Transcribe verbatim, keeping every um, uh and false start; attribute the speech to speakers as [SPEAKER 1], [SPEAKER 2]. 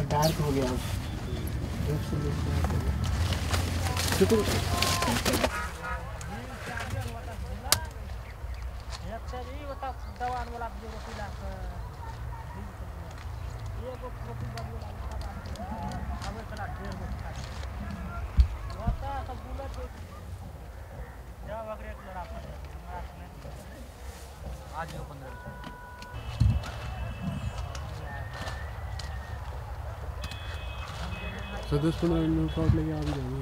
[SPEAKER 1] Dark हो गया
[SPEAKER 2] आज पंद्रह
[SPEAKER 1] तो दस पंद्रह मिनट शॉट लेके आ भी जाएंगे।